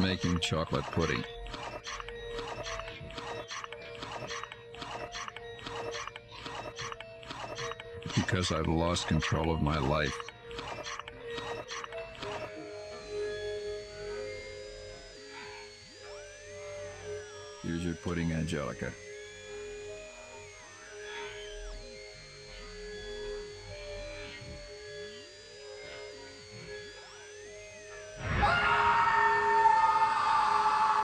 making chocolate pudding. Because I've lost control of my life. Here's your pudding, Angelica.